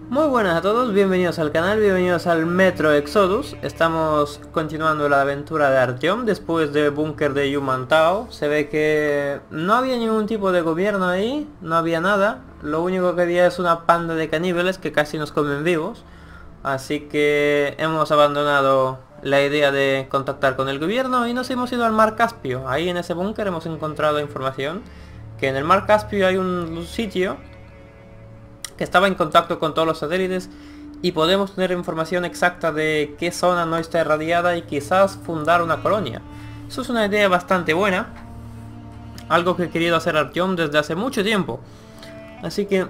Muy buenas a todos, bienvenidos al canal, bienvenidos al Metro Exodus. Estamos continuando la aventura de Artyom después del búnker de Yumantau. Se ve que no había ningún tipo de gobierno ahí, no había nada. Lo único que había es una panda de caníbales que casi nos comen vivos. Así que hemos abandonado la idea de contactar con el gobierno y nos hemos ido al Mar Caspio. Ahí en ese búnker hemos encontrado información que en el Mar Caspio hay un sitio que estaba en contacto con todos los satélites y podemos tener información exacta de qué zona no está irradiada y quizás fundar una colonia. Eso es una idea bastante buena, algo que he querido hacer Artyom desde hace mucho tiempo. Así que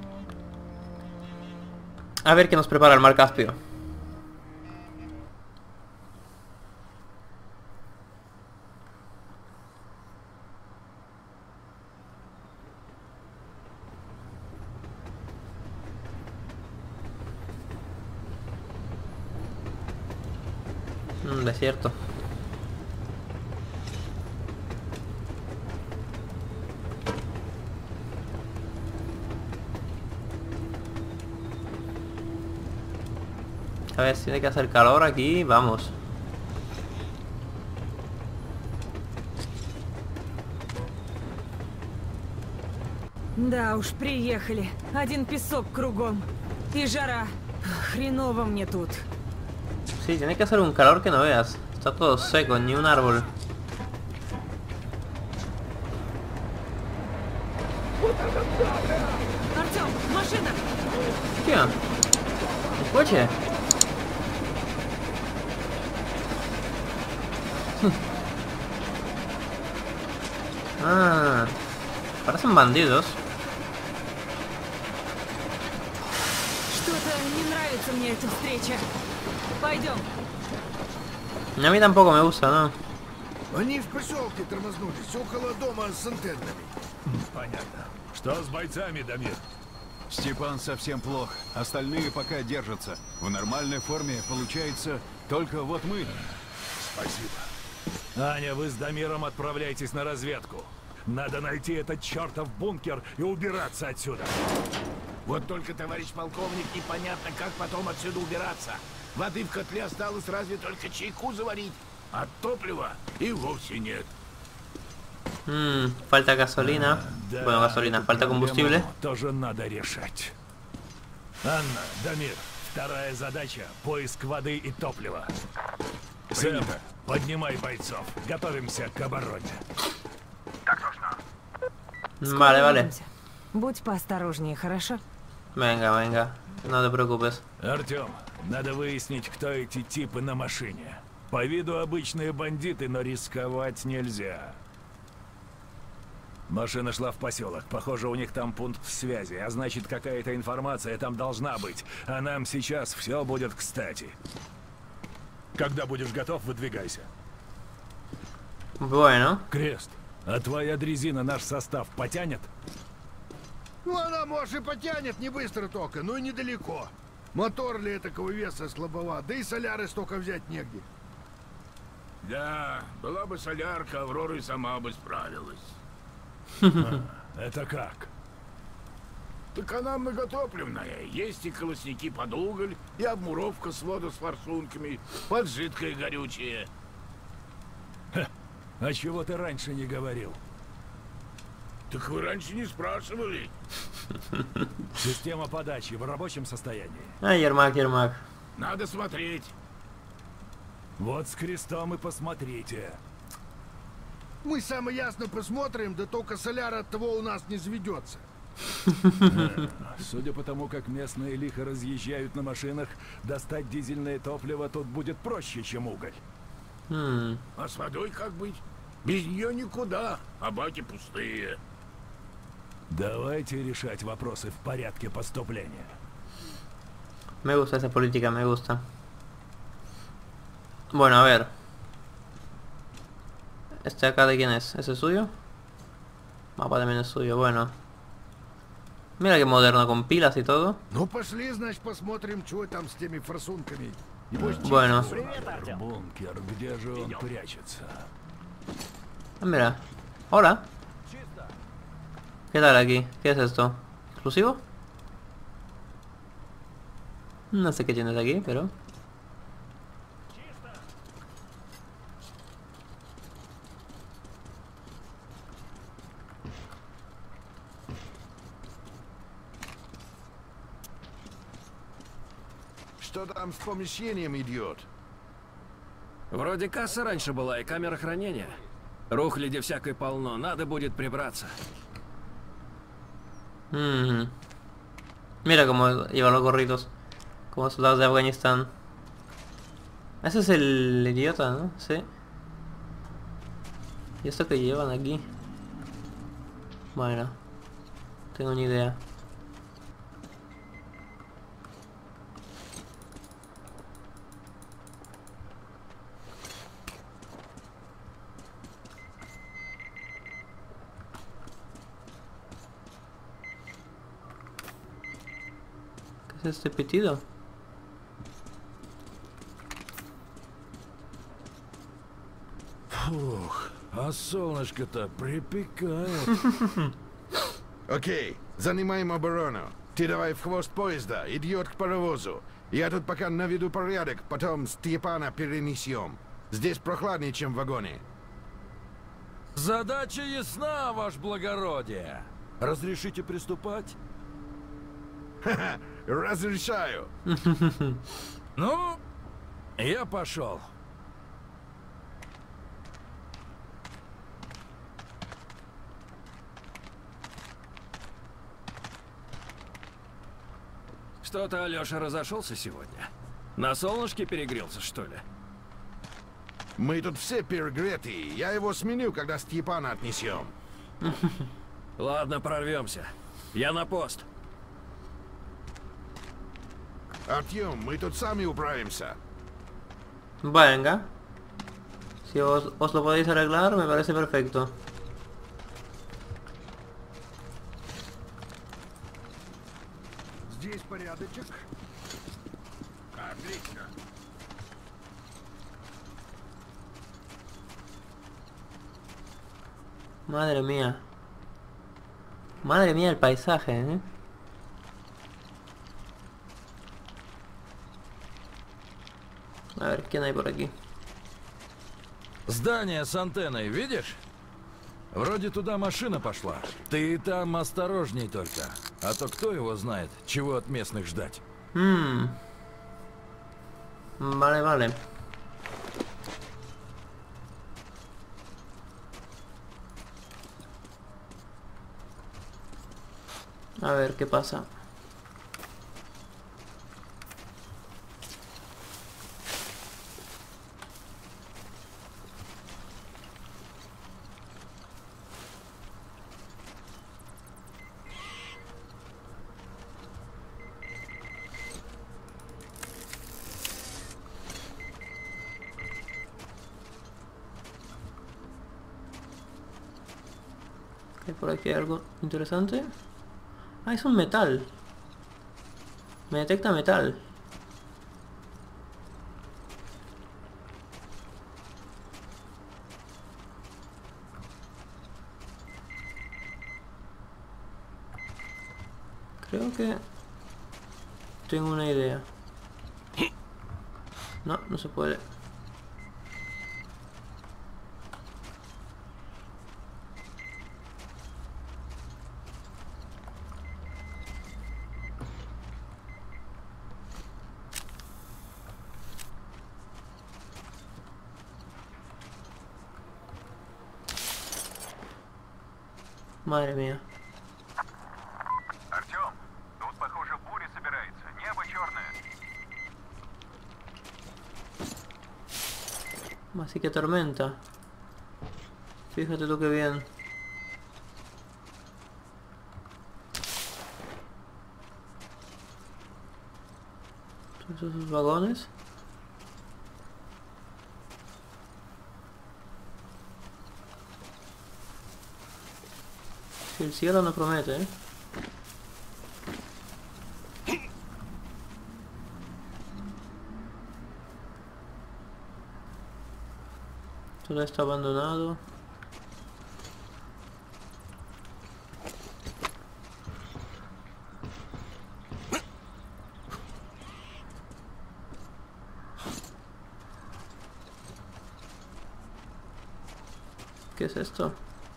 a ver qué nos prepara el Mar Caspio. Desierto. A ver si tiene que hacer calor aquí, vamos. Да уж, приехали. Один песок кругом. И жара. Хреново мне тут. Sí, tiene que hacer un calor que no veas. Está todo seco, ni un árbol. Артём, машина! Tío, el coche. Ah, parecen bandidos. Что-то не нравится мне эта встреча. Пойдем. A mí tampoco me gusta, ¿no? Они в поселке тормознулись, около дома с антеннами. Понятно. Что с бойцами, Дамир? Степан совсем плох, остальные пока держатся. В нормальной форме получается только вот мы. Спасибо. Аня, вы с Дамиром отправляйтесь на разведку. Надо найти этот чертов бункер и убираться отсюда. Вот только, товарищ полковник, непонятно, как потом отсюда убираться. Воды в котле осталось разве только чайку заварить, а топлива и вовсе нет. Falta gasolina. Да, Bueno, gasolina, эту falta combustible. проблему тоже надо решать. Анна, Дамир, вторая задача — поиск воды и топлива. Сэм, поднимай бойцов. Готовимся к обороне. Vale, vale. Увидимся. Будь поосторожнее, хорошо? Venga, venga. No te preocupes. Артём, надо выяснить, кто эти типы на машине. По виду обычные бандиты, но рисковать нельзя. Машина шла в поселок. Похоже, у них там пункт связи, а значит, какая-то информация там должна быть. А нам сейчас все будет кстати. Когда будешь готов, выдвигайся. Bueno. Крест, а твоя дрезина наш состав потянет? Ну, она, может, и потянет, не быстро только, но и недалеко. Мотор ли такого веса слабоват, да и соляры столько взять негде. Да, была бы солярка, Аврора и сама бы справилась. Это как? Так она многотопливная. Есть и колосники под уголь, и обмуровка свода с форсунками, под жидкое горючее. А чего ты раньше не говорил? Так вы раньше не спрашивали. Система подачи в рабочем состоянии. Ермак, Ермак. Надо смотреть. Вот с крестом и посмотрите. Мы самое ясно посмотрим, да только соляра от того у нас не заведется. Судя по тому, как местные лихо разъезжают на машинах, достать дизельное топливо тут будет проще, чем уголь. А с водой как быть? Без нее никуда, а баки пустые. Давайте решать вопросы в порядке поступления. Me gusta esa política, me gusta. Bueno, a ver. ¿Este acá de quién es? ¿Ese es suyo? Mapa también es suyo, bueno. Mira qué moderno, con pilas y todo. Ну пошли, значит, посмотрим, что там с теми форсунками. Небось, Bueno. Бункер, где же он прячется? Mira. Hola. ¿Qué tal aquí? ¿Qué es esto? ¿Exclusivo? No sé qué tienes aquí, pero... Что там с помещением идет? Вроде касса раньше была и камера хранения. Рухляди всякой полно, надо будет прибраться. Mira cómo llevan los gorritos. Como soldados de Afganistán. Ese es el idiota, ¿no? Sí. ¿Y esto que llevan aquí? Bueno. Tengo ni idea. ¿Qué es este pitido? Фух, а солнышко-то припекает. Окей, занимаем оборону. Ты давай в хвост поезда, идиот к паровозу. Я тут пока наведу порядок, потом Степана перенесем. Здесь прохладнее, чем в вагоне. Задача ясна, ваше благородие. Разрешите приступать? Ха-ха, разрешаю. Ну, я пошел. Что-то Алёша разошелся сегодня. На солнышке перегрелся, что ли? Мы тут все перегреты. Я его сменю, когда Степана отнесем. Ладно, прорвемся. Я на пост. Артем, мы тут сами управимся. Venga. Si os lo podéis arreglar, me parece perfecto. Здесь порядочек. Отлично. Madre mía. Madre mía el paisaje, ¿eh? A ver, ¿quién hay por aquí? Здание с антенной, видишь? Вроде туда машина пошла. Ты там осторожней только. А то кто его знает, чего от местных ждать. Vale, vale. A ver qué pasa. ¿Hay por aquí algo interesante? Ah, es un metal. Me detecta metal. Creo que tengo una idea. No, no se puede. Madre mía. Артем, тут, похоже, буря собирается. Небо черное. Así que tormenta. Fíjate tú qué bien. Todos esos vagones. Si el cielo no promete, ¿eh? Todo está abandonado. ¿Qué es esto?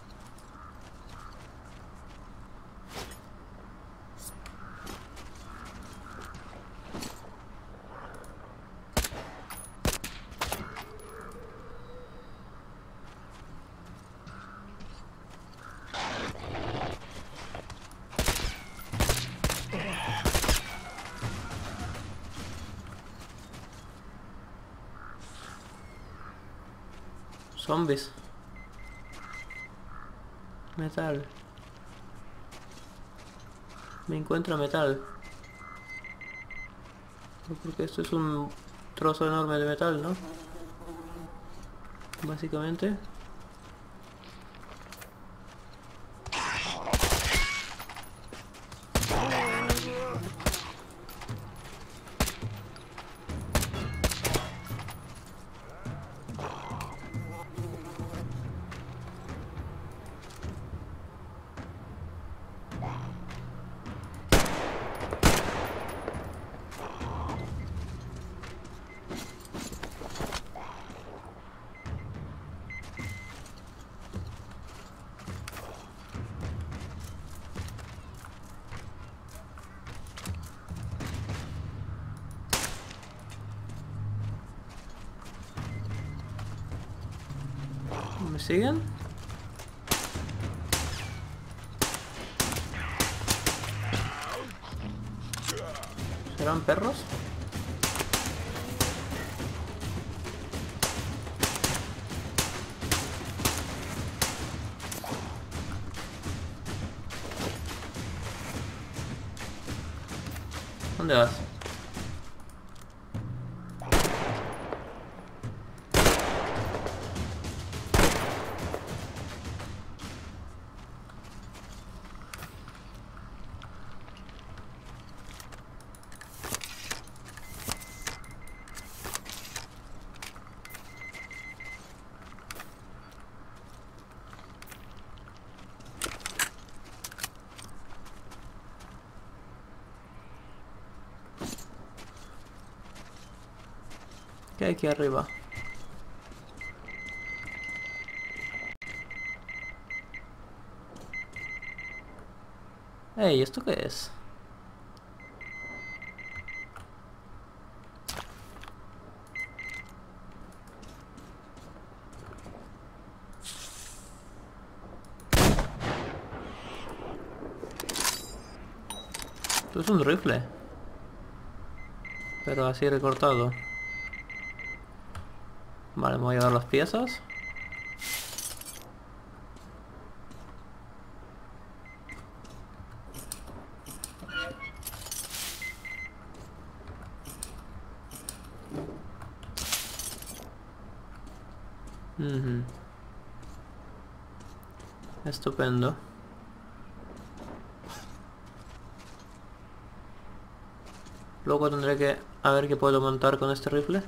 Zombies. Metal. Me encuentro metal. Porque esto es un trozo enorme de metal, ¿no? Básicamente. ¿Me siguen? ¿Serán perros? ¿Dónde vas? ¿Qué hay aquí arriba? Ey, ¿esto qué es? Esto es un rifle. Pero así recortado. Vale, me voy a llevar las piezas. Estupendo. Luego tendré que a ver qué puedo montar con este rifle.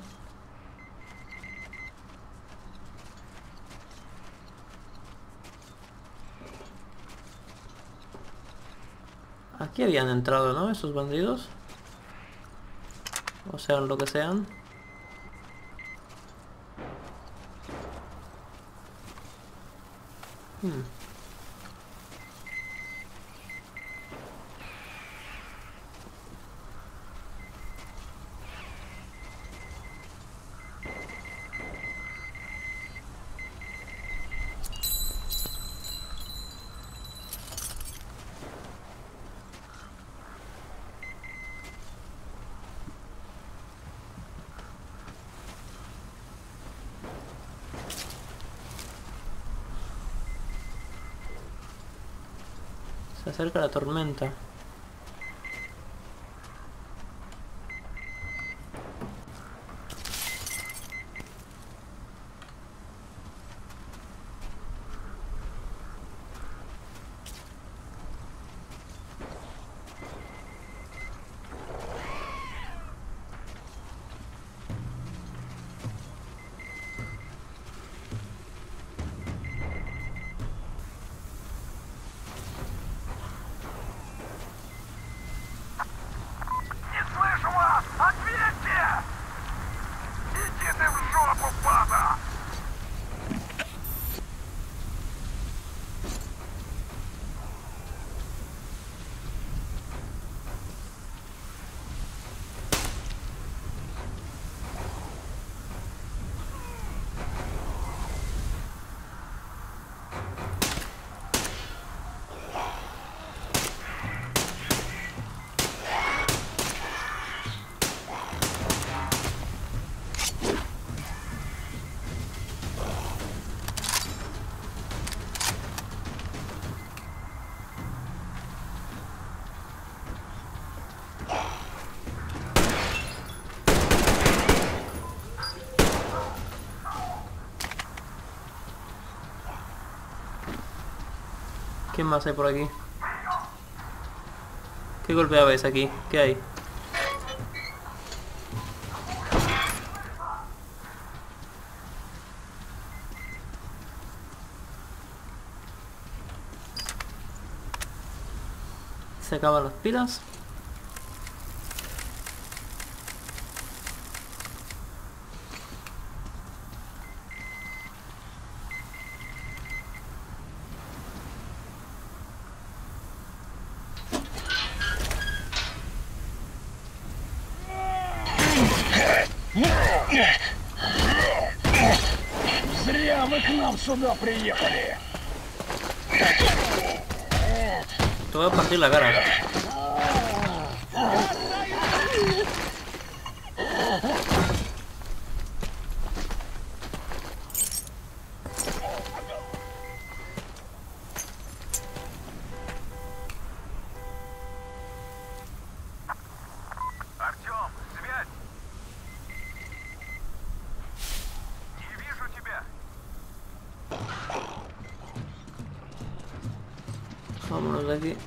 Aquí habían entrado, ¿no? Esos bandidos. O sean lo que sean. Se acerca la tormenta. ¿Quién más hay por aquí? ¿Qué golpeabais aquí? ¿Qué hay? Se acaban las pilas. Зря вы к нам сюда приехали. Te voy a partir la cara. Артём, связь! Не вижу тебя! Vámonos de aquí.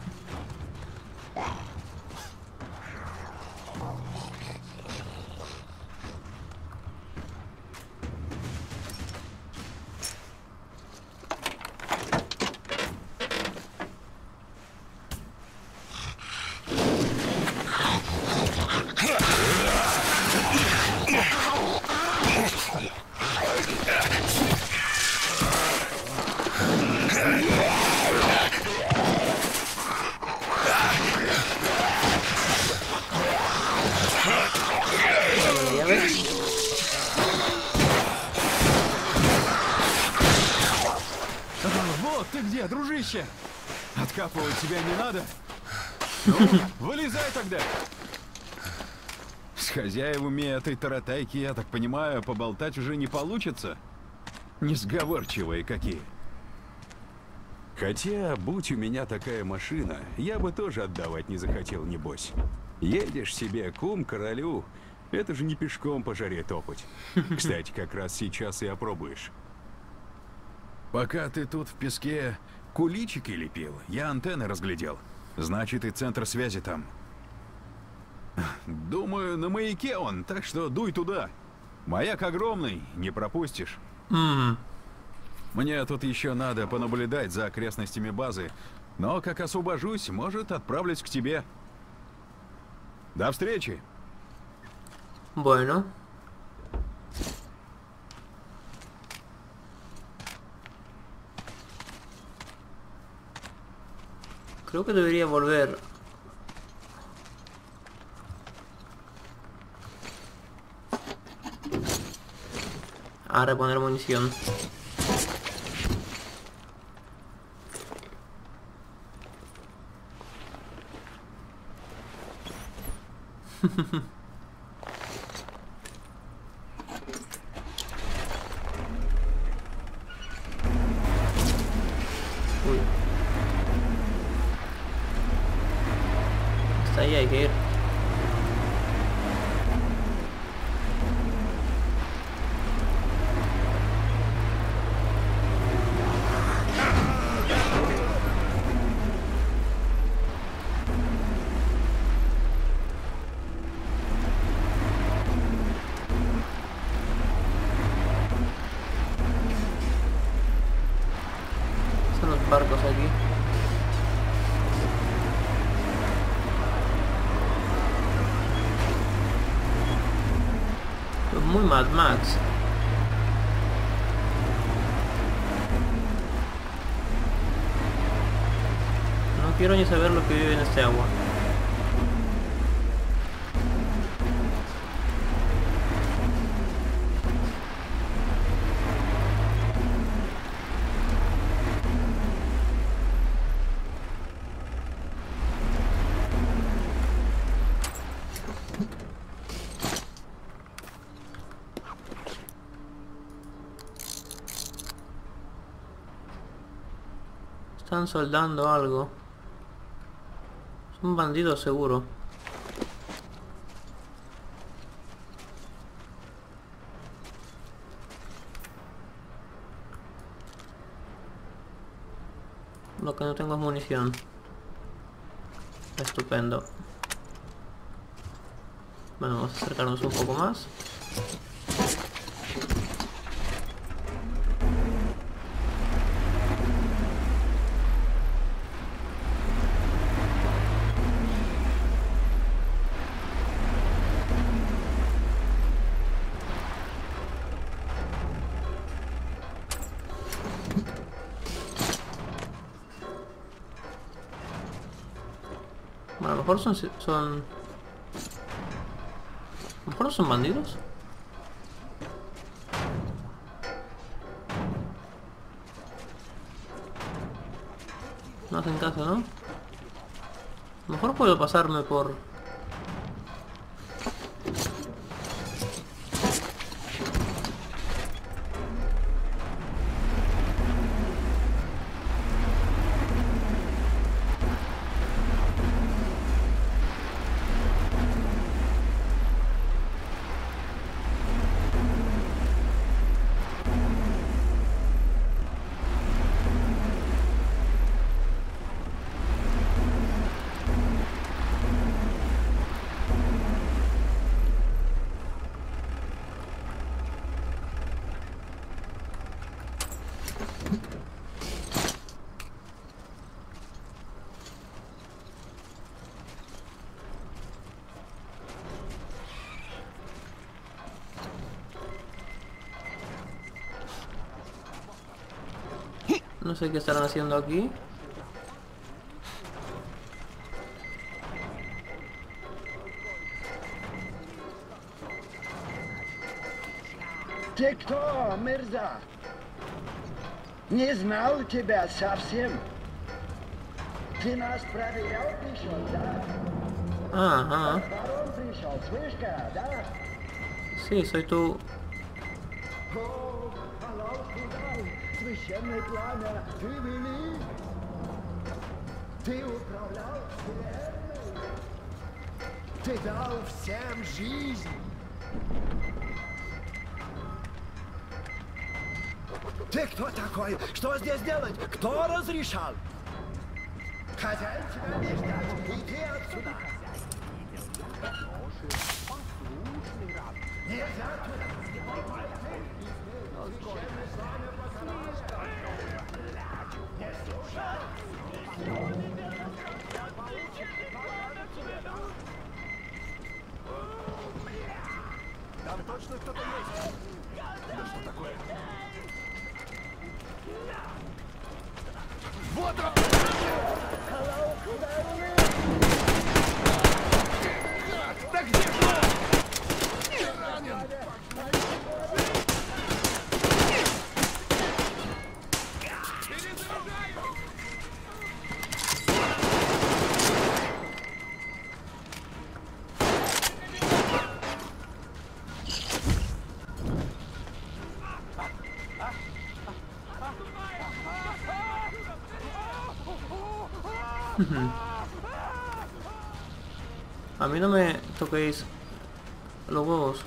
Ya ves. Вот ты где, дружище! Откапывать тебя не надо? Ну, вылезай тогда! С хозяевами этой таратайки, я так понимаю, поболтать уже не получится? Несговорчивые какие. Хотя, будь у меня такая машина, я бы тоже отдавать не захотел, небось. Едешь себе, кум королю, это же не пешком по жаре топать. Кстати, как раз сейчас и опробуешь. Пока ты тут в песке куличики лепил, я антенны разглядел. Значит, и центр связи там. Думаю, на маяке он, так что дуй туда. Маяк огромный, не пропустишь. Мне тут еще надо понаблюдать за окрестностями базы, но как освобожусь, может, отправлюсь к тебе. До встречи! Bueno. Creo que debería volver a reponer munición. Uy. Hasta ahí hay que ir. Son los barcos aquí. Son muy Mad Max. No quiero ni saber lo que vive en este agua. Están soldando algo. Son bandidos seguro. Lo que no tengo es munición. Estupendo. Bueno, vamos a acercarnos un poco más. Bueno, a lo mejor son... A lo mejor no son bandidos. No hacen caso, ¿no? A lo mejor puedo pasarme por... No sé qué estarán haciendo aquí. Ты кто, Мирза? Не знал тебя совсем. Ты нас проверял, пришел, да? Ajá. Барон пришел, слышка, да? Sí, soy tú. О, Аллах, Худай, священное пламя, ты вели? Ты управлял вселенной? Ты дал всем жизнь? Ты кто такой? Что здесь делать? Кто разрешал? Хозяин тебя не ждать. Иди отсюда. Нельзя туда. Не слушай. Там точно кто-то есть. Да что такое? Вот он! Да где же он? Я ранен! A mí no me toquéis los huevos.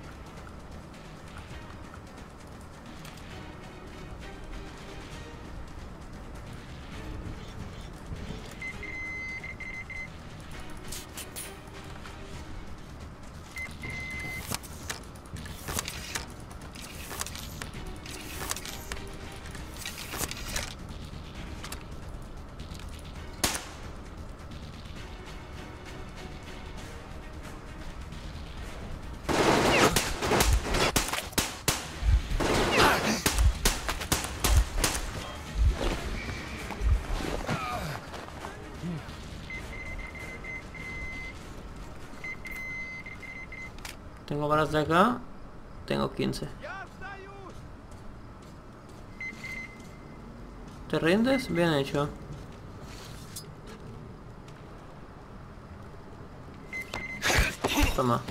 Tengo balas de acá. Tengo 15. ¿Te rindes? Bien hecho. Toma.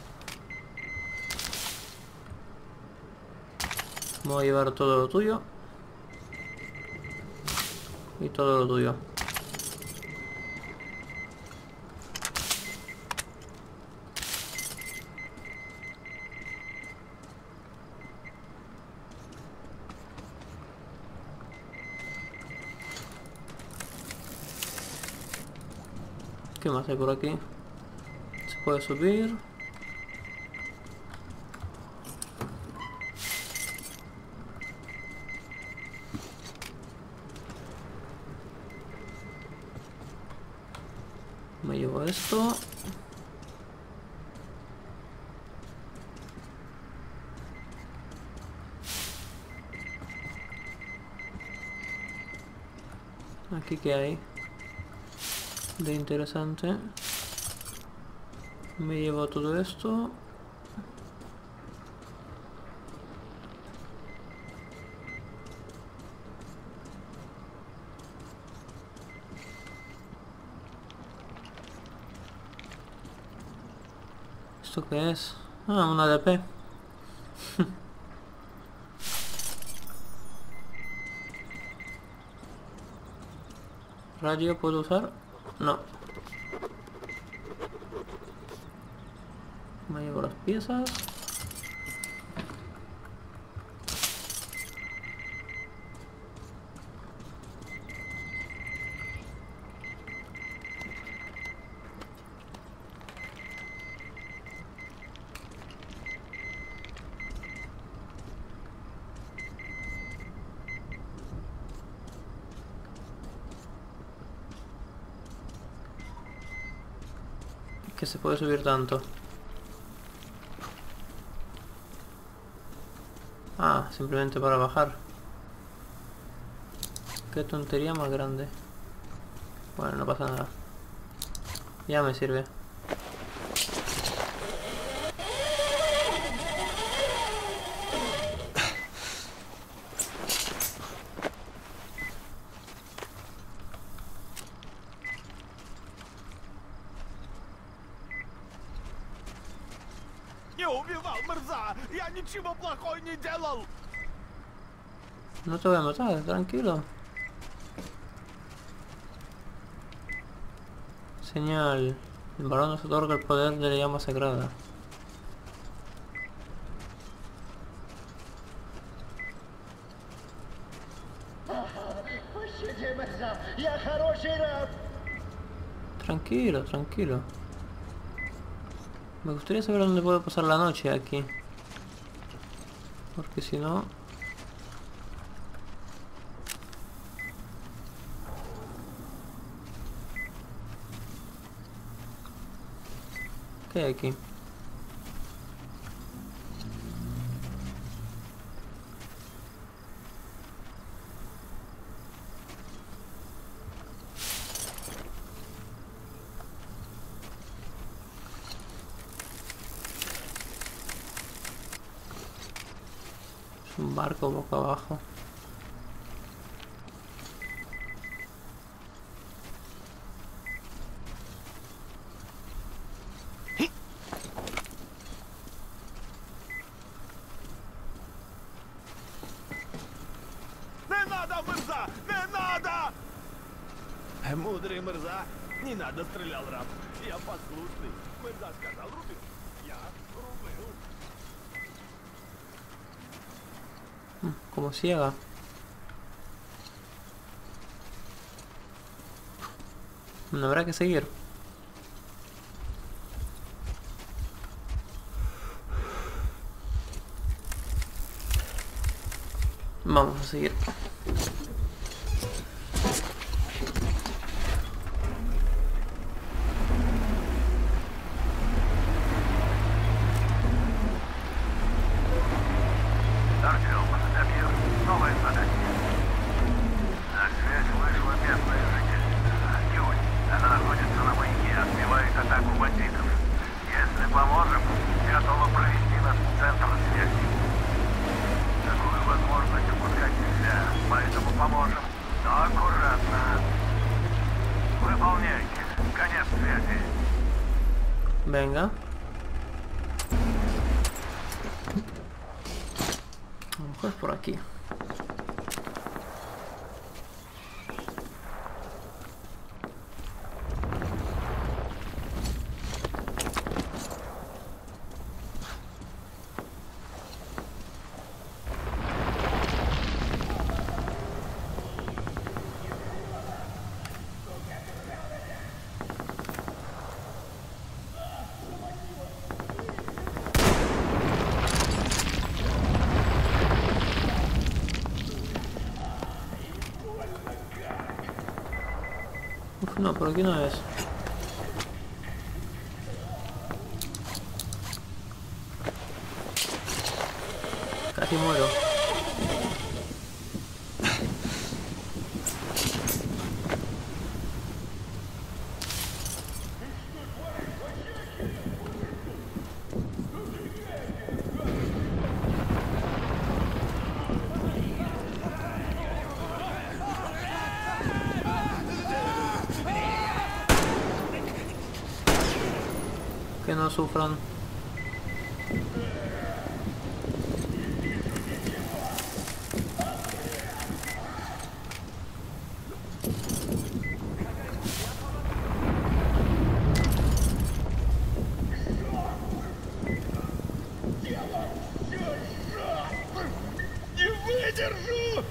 Voy a llevar todo lo tuyo. Y todo lo tuyo. ¿Qué más hay por aquí? Se puede subir. Me llevo esto. Aquí que hay de interesante. Me llevo todo esto. ¿Esto qué es? Ah, una ADP. ¿Radio puedo usar? No. Me llevo las piezas. Que se puede subir tanto. Ah, simplemente para bajar. Qué tontería más grande. Bueno, no pasa nada. Ya me sirve. Не убивал, Мирза! Я ничего плохого не делал! No te voy a matar, tranquilo. Señal. El varón nos otorga el poder de la llama sagrada. Tranquilo, tranquilo. Me gustaría saber dónde puedo pasar la noche aquí. Porque si no... ¿Qué hay aquí? Es un barco boca abajo. Не надо, Мирза! Не надо! Мудрый Мирза, не надо, стрелял раб. Я послушный. Мирза сказал, рубил. Я рубил. Como ciega. No habrá que seguir. Vamos a seguir. Артём, Дамир, новое задание. На связь вышла местная жительница, Юль. Она находится на маяке, отбивает атаку бандитов. Если поможем, готова провести нас в центр связи. Такую возможность упускать нельзя, поэтому поможем. Но аккуратно. Выполняйте. Конец связи. Venga. A lo mejor es por aquí. Uf, no, por aquí no es. Casi muero. Que no sufran. Не выдержу!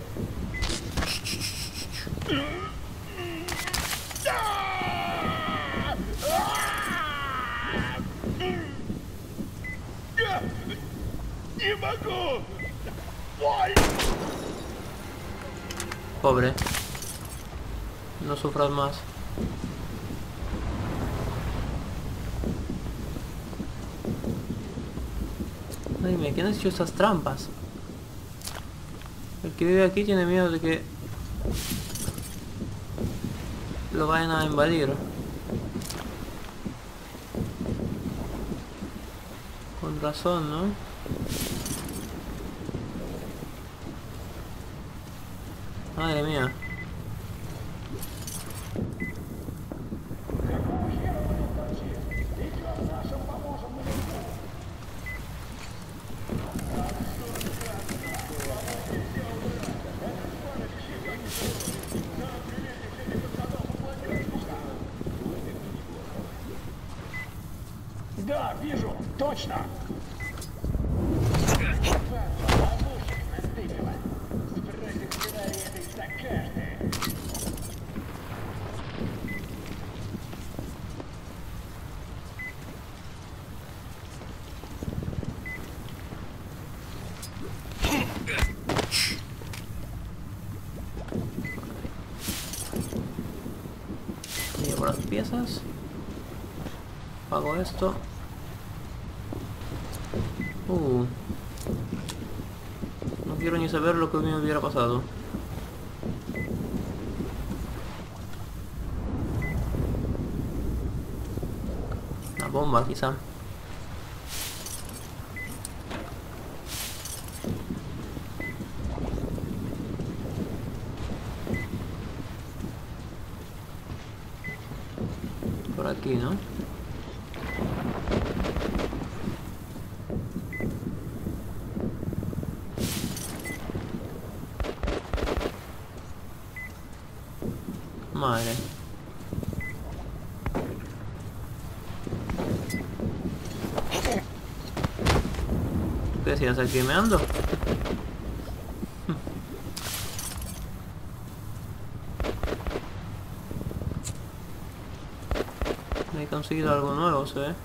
Не могу! Ой! Pobre. No sufras más. Ay, dime, ¿quién ha hecho estas trampas? El que vive aquí tiene miedo de que lo vayan a invadir. Con razón, ¿no? Madre mía. Да, вижу, точно. Llevo las piezas. Hago esto. No quiero ni saber lo que me hubiera pasado. Una bomba quizá. Por aquí, ¿no? Madre. ¿Qué decías? ¿Aquí me ando? He conseguido algo nuevo, se ve.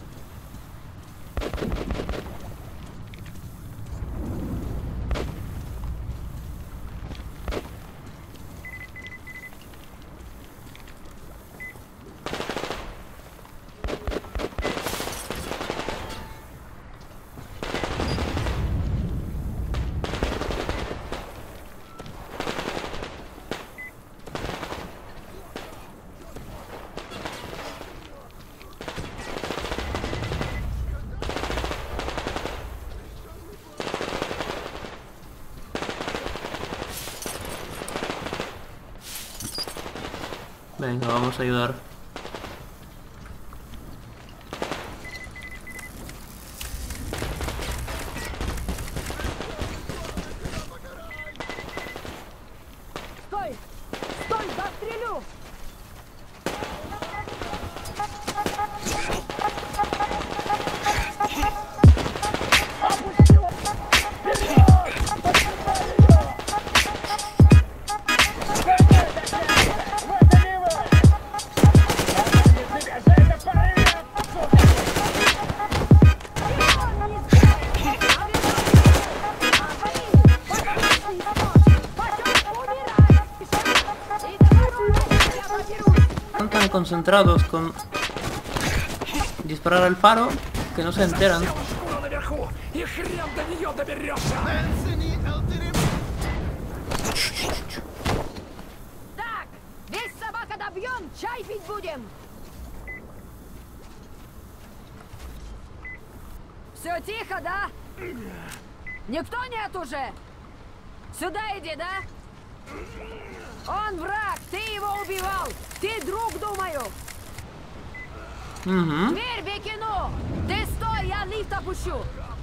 Venga, vamos a ayudar. Стой! Стой, застрелю! Están tan concentrados con disparar al faro que no se enteran. Так, весь собака добьем, чай пить будем. Все тихо, да? Никто нет уже? Сюда иди, да? Он враг, ты его убивал. Ты друг, думаю. Дверь выкину. Ты стой, я лифт опущу.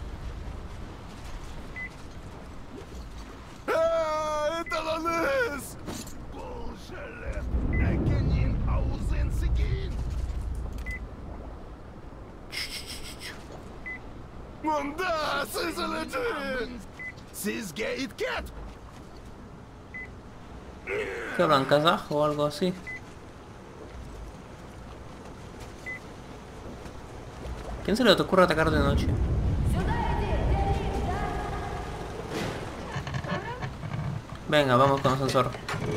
Это Ланес! Экенин аузенсигин! Монда, сизаледжин! Сизгейт кет! ¿Qué hablan? ¿Kazajo o algo así? ¿Quién se le ocurre atacar de noche? Venga, vamos con el sensor.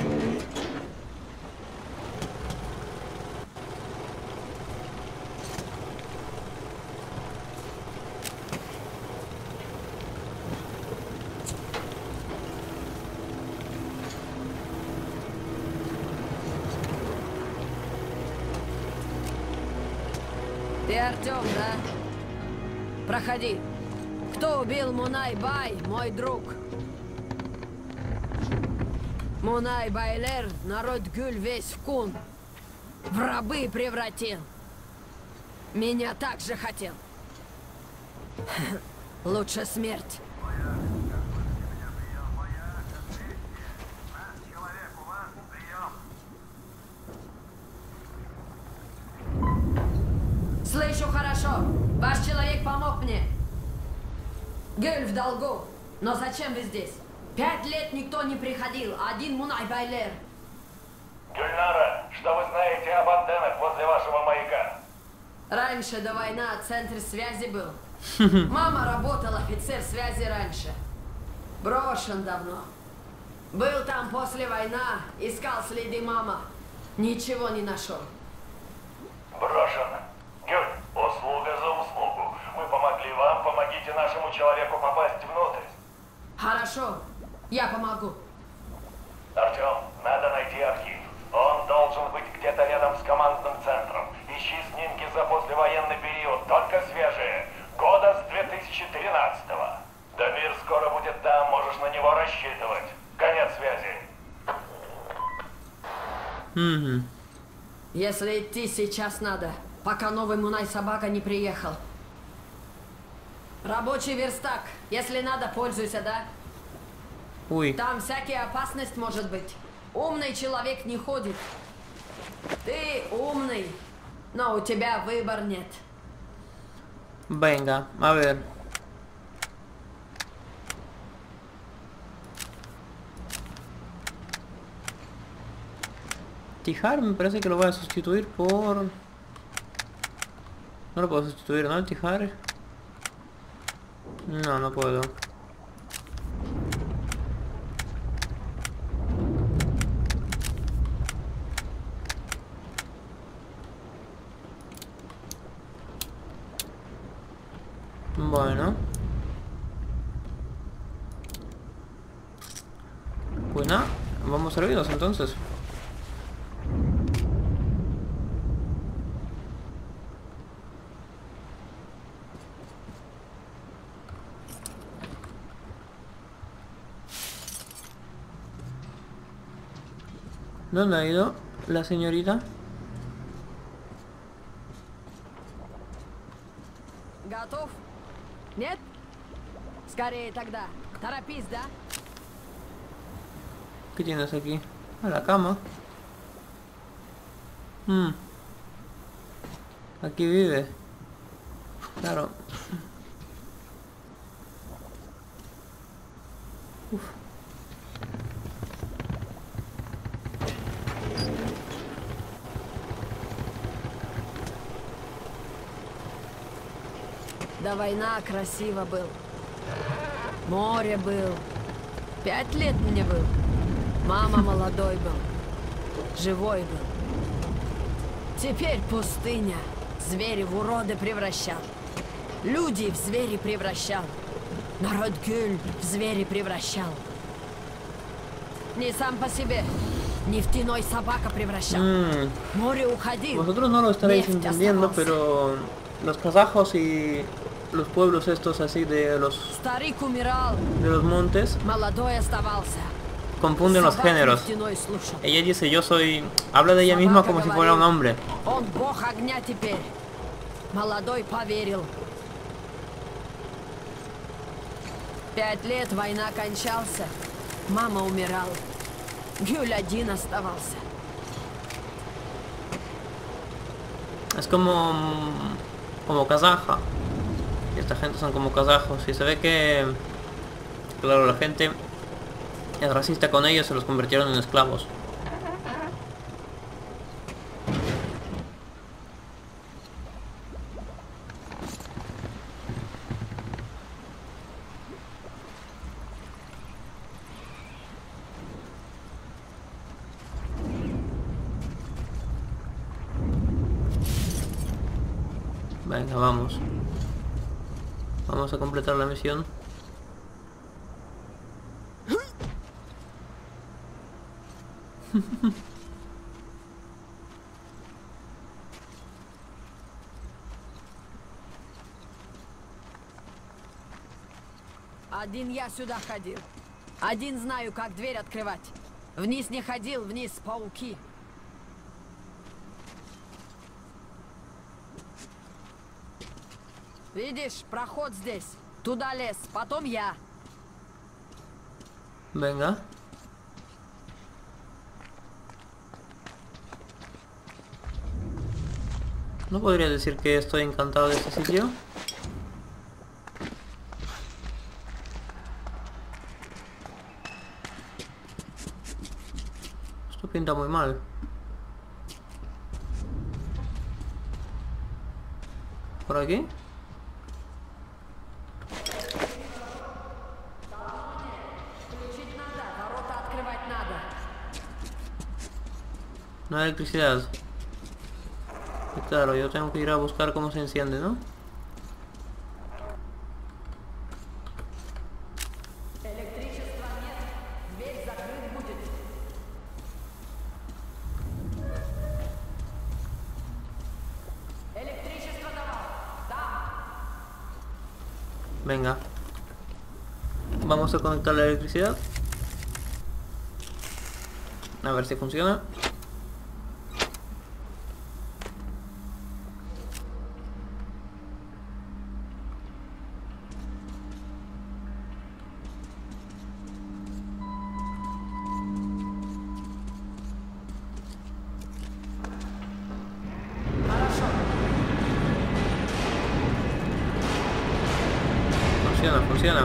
Ты Артём, да? Проходи. Кто убил Мунай-Бай, мой друг? Мунай-Байлер народ Гюль весь в кун. В рабы превратил. Меня так же хотел. Лучше смерть. Слышу хорошо. Ваш человек помог мне. Гюль в долгу. Но зачем вы здесь? 5 лет никто не приходил. Один Мунай-Байлер. Гюльнара, что вы знаете об антеннах возле вашего маяка? Раньше до войны центр связи был. Мама работала офицер связи раньше. Брошен давно. Был там после войны, искал следы мама. Ничего не нашел. Брошен. Гюль, услуга за услугу. Мы помогли вам, помогите нашему человеку попасть внутрь. Хорошо, я помогу. Артём, надо найти архив. Он должен быть где-то рядом с командным центром. Ищи снимки за послевоенный период, только свежие. Года с 2013-го. Дамир скоро будет там, можешь на него рассчитывать. Конец связи. Если идти сейчас надо, пока новый Мунай-собака не приехал. Рабочий верстак. Если надо, пользуйся, да? Uy. Там всякая опасность может быть. Умный человек не ходит. Ты умный, но у тебя выбор нет. Venga, a ver. Tijar me parece que lo voy a sustituir por... No lo puedo sustituir, ¿no? El Tijar. No, no puedo. Bueno. Pues nada, vamos servidos entonces. ¿Dónde ha ido la señorita? Готов? Нет? Скорее тогда. Торопись, да? ¿Qué tienes aquí? A la cama. Aquí vive. Claro. Uf. До война красиво был. Море был. 5 лет мне был. Мама молодой был. Живой был. Теперь пустыня. Звери в уроды превращал. Люди в звери превращал. Народ Гюль в звери превращал. Не сам по себе. Нефтяной собака превращал. Море уходил. Vosotros no lo estaréis entendiendo, pero los kazajos y los pueblos estos así de los Старик умирал. de los montes Молодой оставался. confunden los géneros. Нефтяной слушал. Ella dice yo soy... Habla de ella misma como si fuera un hombre. Он бог огня теперь. Молодой поверил. 5 лет война кончался. Мама умирала. Гюль один оставался. Es como kazaja. Y esta gente son como kazajos. Y se ve que... Claro, la gente es racista con ellos, se los convirtieron en esclavos. Venga, vamos. Vamos a completar la misión. Один я сюда ходил. Один знаю, как дверь открывать. Вниз не ходил, вниз пауки. Видишь, проход здесь. Туда лез, потом я. Venga. No podría decir que estoy encantado de este sitio. Esto pinta muy mal. ¿Por aquí? No hay electricidad. Y claro, yo tengo que ir a buscar cómo se enciende, ¿no? Venga. Vamos a conectar la electricidad. A ver si funciona. Funciona.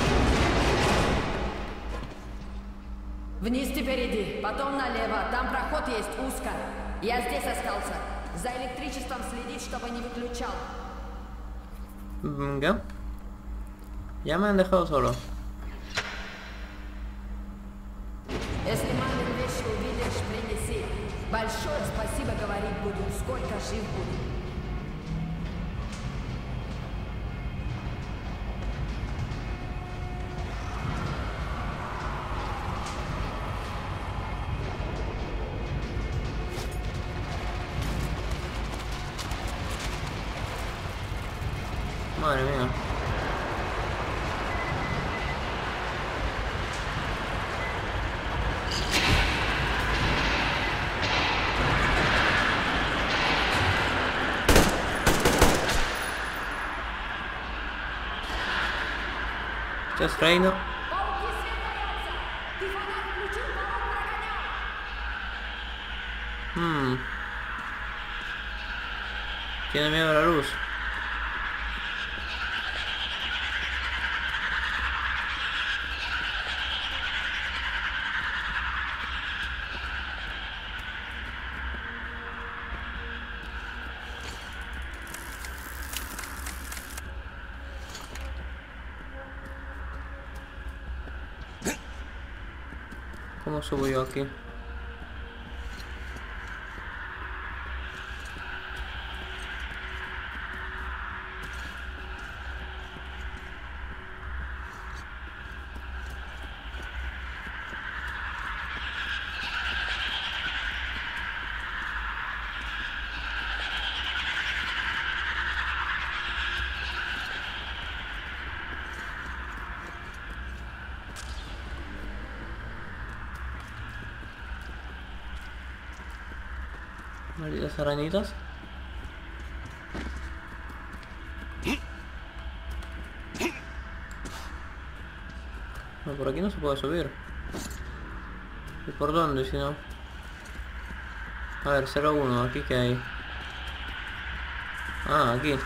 Вниз теперь иди, потом налево. Там проход есть, узко. Я здесь остался. За электричеством следить, чтобы не выключал. Venga. Ya me han dejado solo. Если мамин вещи увидишь, принеси. Большое спасибо говорить буду, сколько жив буду. Madre mía. Сейчас Рейна. Tiene miedo a la luz. ¿Cómo subo yo aquí? Malditas arañitas. No, por aquí no se puede subir. ¿Y por dónde si no? A ver, 01, aquí que hay. Ah, aquí.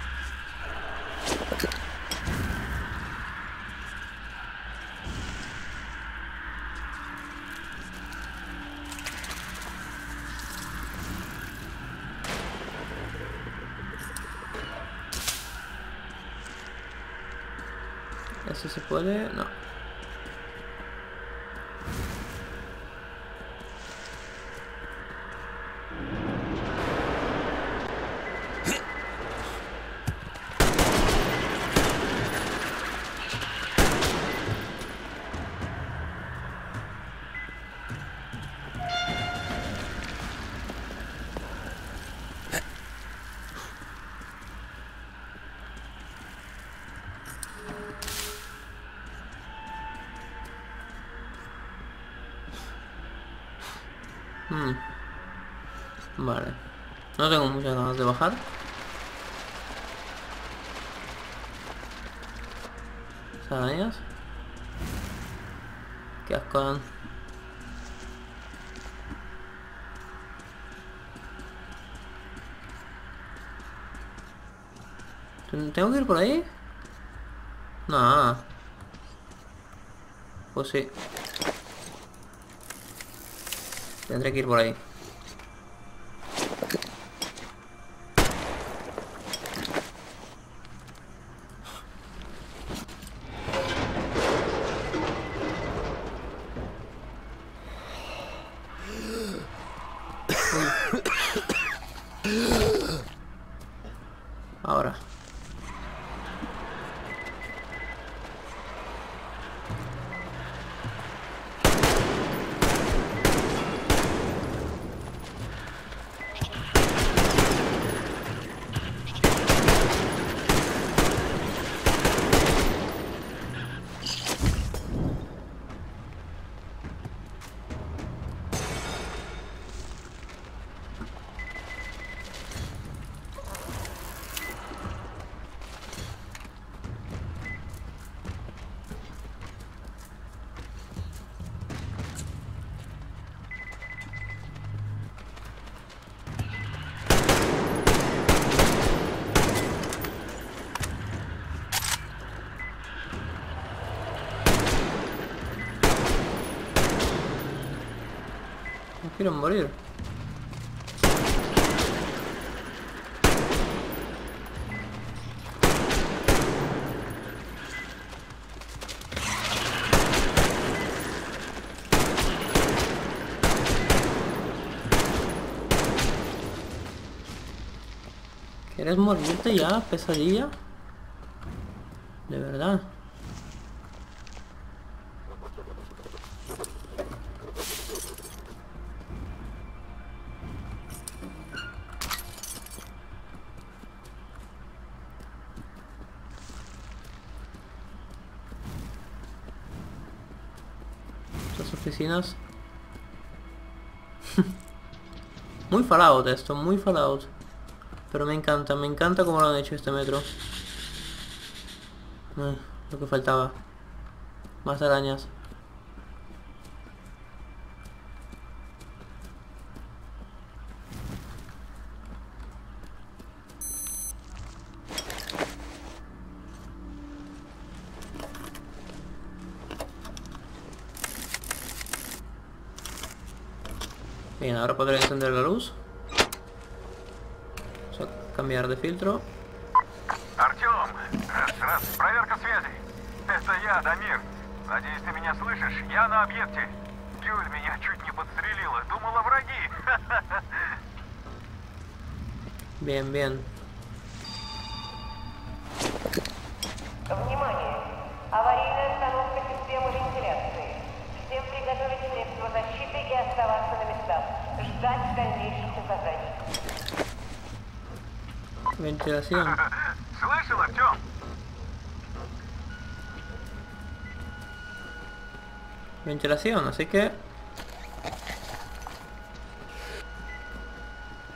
¿Ese se puede? No. Vale. No tengo muchas ganas de bajar. Esas arañas. Qué asco dan. ¿Tengo que ir por ahí? No. Pues sí. Tendré que ir por ahí. Ahora. No quiero morir. ¿Quieres morirte ya, pesadilla? De verdad. Estas oficinas. Muy Fallout esto, muy Fallout. Pero me encanta cómo lo han hecho este metro. Lo que faltaba. Más arañas. Bien, ahora podré encender la luz. Cambiar de filtro. Артём, проверка связи. Это я, Дамир. Надеюсь, ты меня слышишь? Я на объекте. Юль меня чуть не подстрелила. Думала, враги. Bien, bien. Внимание! Аварийная остановка системы вентиляции. Всем приготовить средства защиты и оставаться на местах. Ждать дальнейших указаний. Ventilación. Слышал, Артём? Ventilación, así que...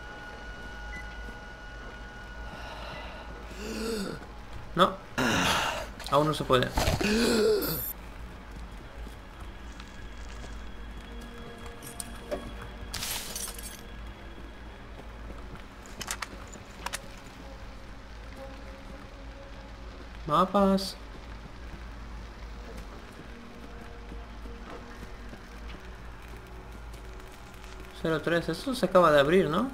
No. Aún no se puede. Mapas. 03, eso se acaba de abrir, ¿no?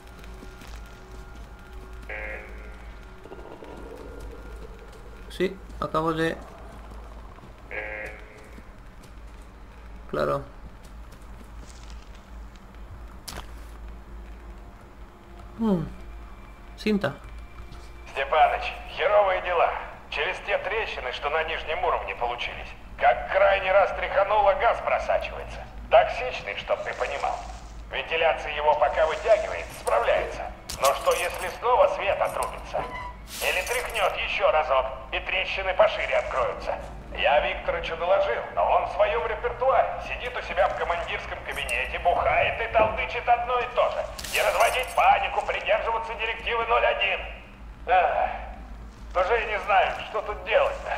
Sí, acabo de... Claro. Cinta. Степаныч, херовые дела. Через те трещины, что на нижнем уровне получились. Как крайний раз тряхануло, газ просачивается. Токсичный, чтоб ты понимал. Вентиляция его пока вытягивает, справляется. Но что если снова свет отрубится? Или тряхнет еще разок, и трещины пошире откроются? Я Викторычу доложил, но он в своем репертуаре. Сидит у себя в командирском кабинете, бухает и толдычит одно и то же. Не разводить панику, придерживаться директивы 01. Уже и не знаю, что тут делать-то.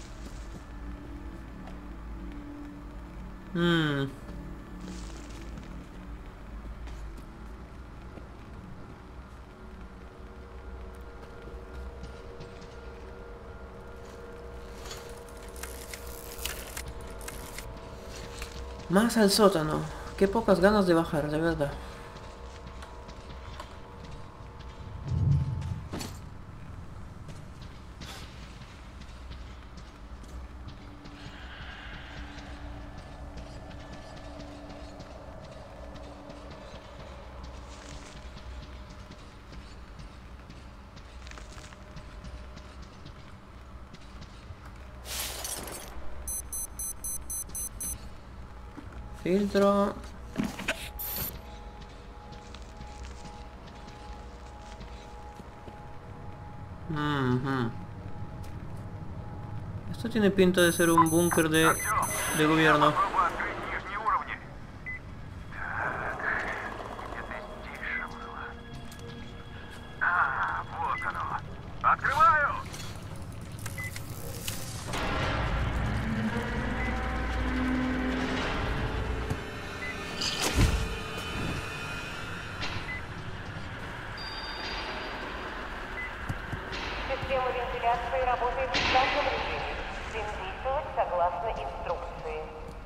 Más al sótano. Qué pocas ganas de bajar, de verdad. Filtro. Esto tiene pinta de ser un búnker de gobierno. Система вентиляции работает в штатном режиме. Всем действовать согласно инструкции.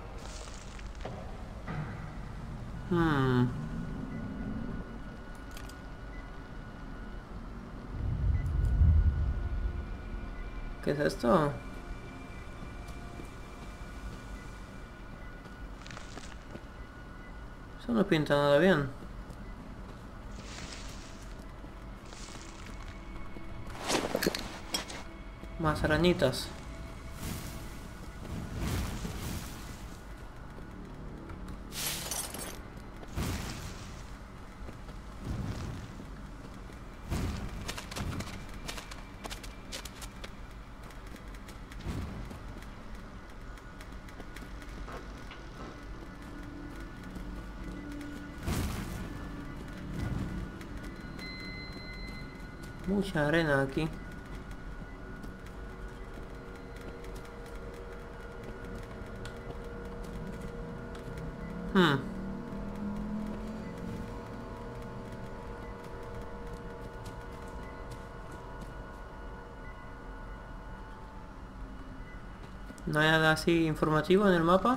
¿Qué es esto? Eso no pinta nada bien. Más arañitas. Mucha arena aquí. ¿No hay nada así informativo en el mapa?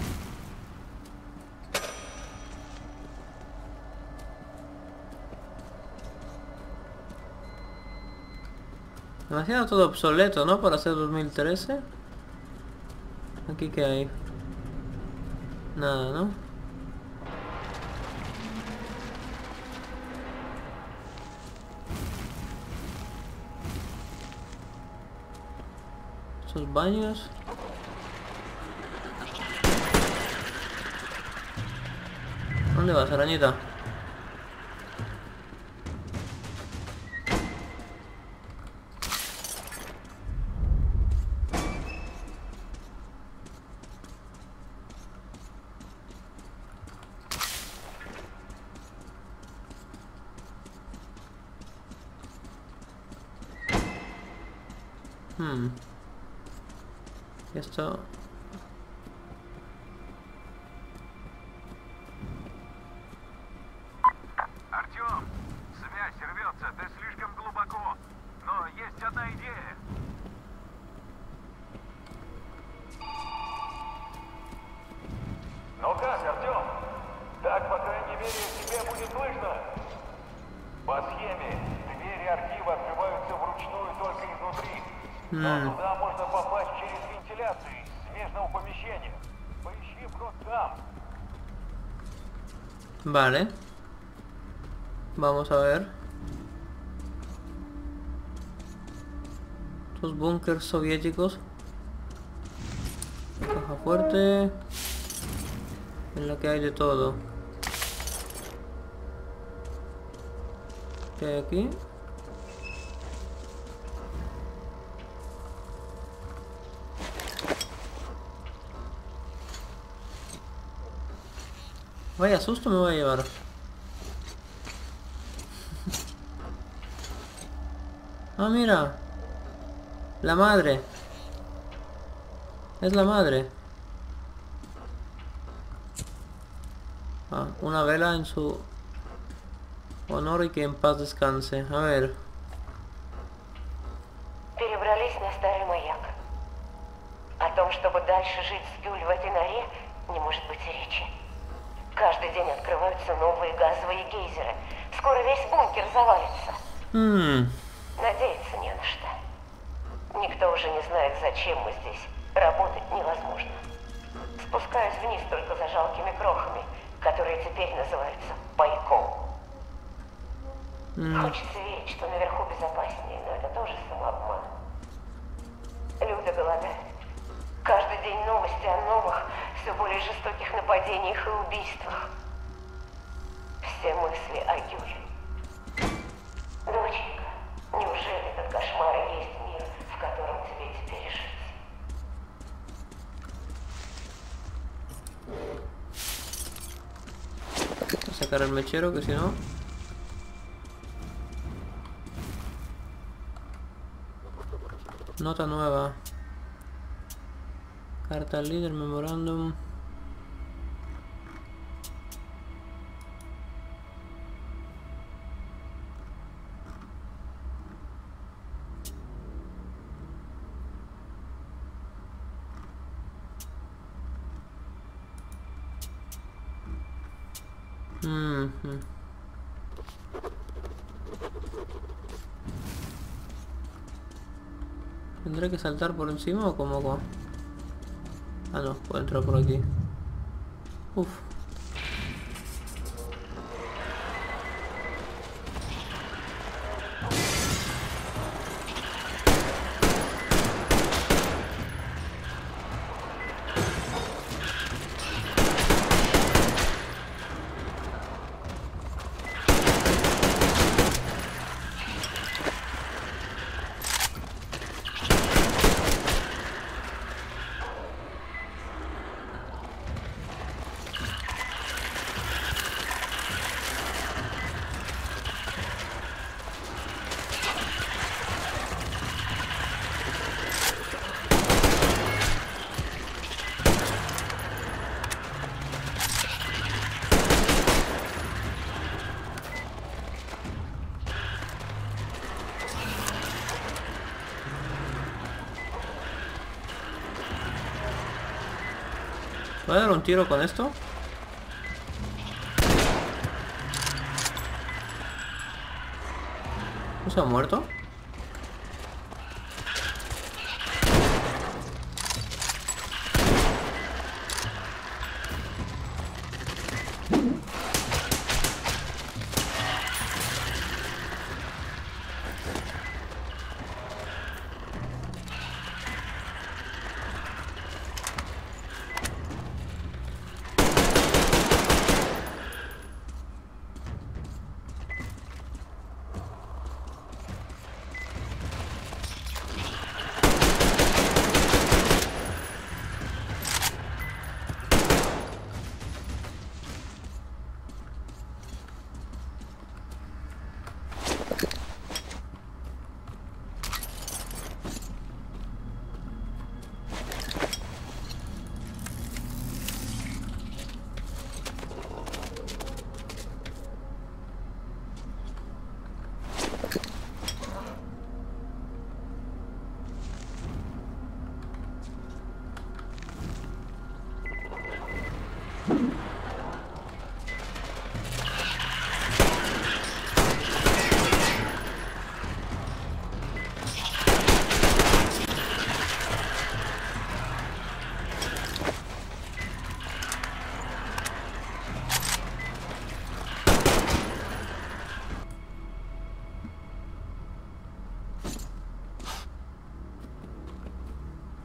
Demasiado todo obsoleto, ¿no? Para ser 2013. Aquí qué hay. Nada, ¿no? Estos baños. ¿Dónde vas, arañita? Esto... Артём, связь рвется, ты слишком глубоко. Но есть одна идея. Ну как, Артём? Так, по крайней мере, тебе будет слышно. По схеме, двери архива открываются вручную только изнутри. Но туда можно попасть через вентиляцию из смежного помещения. Поищи вход там. Vale. Vamos a ver. Estos búnkers soviéticos. Caja fuerte. En la que hay de todo. ¿Qué hay aquí? Vaya susto me voy a llevar. Ah, mira. La madre. Es la madre. Ah, una vela en su honor y que en paz descanse. A ver. Перебрались на старый маяк. О том, чтобы дальше жить с Гюль в этой норе, не может быть и речи. Каждый день открываются новые газовые гейзеры. Скоро весь бункер завалится. Надеяться не на что. Никто уже не знает, зачем мы здесь. Работать невозможно. Спускаюсь вниз только за жалкими крохами, которые теперь называются пайком. Хочется верить, что наверху безопаснее, но это тоже самообман. Люди голодают. Каждый день новости о новых, все более жестоких нападениях и убийствах. Все мысли о Юле. Доченька, неужели этот кошмар и есть мир, в котором тебе теперь жить? Voy a sacar el mechero, que si no... Nota nueva. Carta al líder, memorándum. ¿Tendré que saltar por encima o cómo? Ah, no, puedo entrar por aquí. Uf. ¿Voy a dar un tiro con esto? ¿No se ha muerto?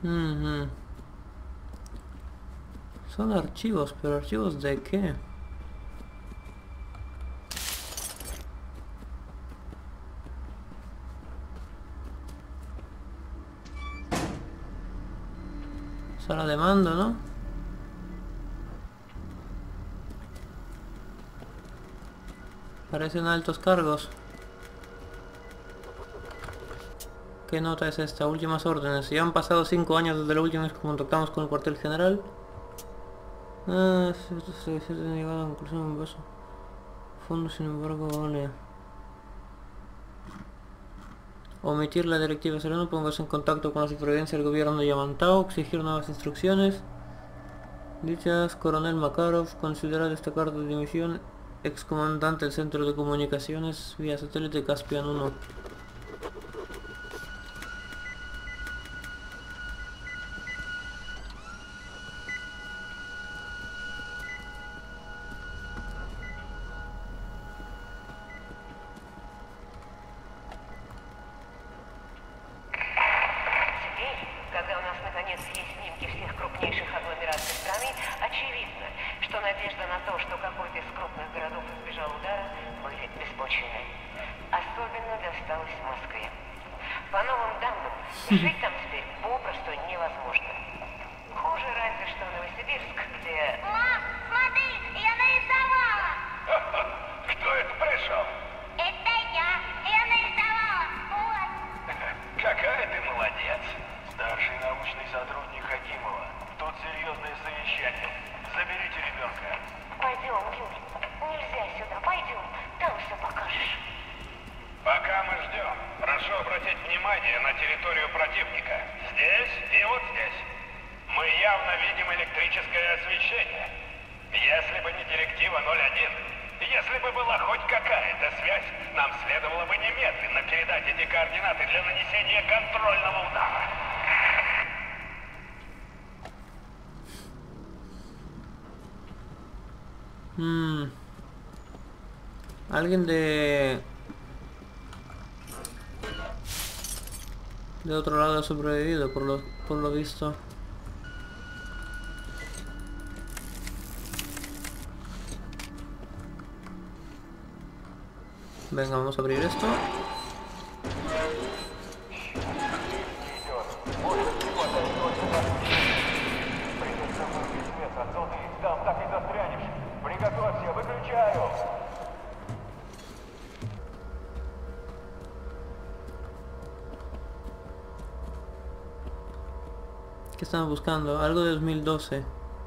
Ujú. Son archivos, pero ¿archivos de qué? Sala de mando, ¿no? Parecen altos cargos. ¿Qué nota es esta? Últimas órdenes. Ya han pasado 5 años desde la última vez que contactamos con el cuartel general. Se ha llegado a la conclusión de un beso. Fondo, sin embargo, vale. Omitir la directiva Sereno, póngase en contacto con la supervivencia del gobierno de Yamantau, exigir nuevas instrucciones. Dichas, Coronel Makarov, considera destacar de dimisión, excomandante del Centro de Comunicaciones vía satélite Caspian 1. Жить там теперь попросту невозможно. Хуже разве что Новосибирск, где... Мам, смотри, я нарисовала! Кто это пришел? Это я нарисовала, вот. Какая ты молодец. Старший научный сотрудник Хакимова. Тут серьезное совещание. Заберите ребенка. Пойдем, Юль. Нельзя сюда, пойдем. Там все покажешь. Пока мы ждем, прошу обратить внимание на территорию противника. Здесь и вот здесь. Мы явно видим электрическое освещение. Если бы не директива 01, если бы была хоть какая-то связь, нам следовало бы немедленно передать эти координаты для нанесения контрольного удара. Alguien de otro lado ha sobrevivido por lo visto. Venga, vamos a abrir esto. ¿Qué estamos buscando? Algo de 2012.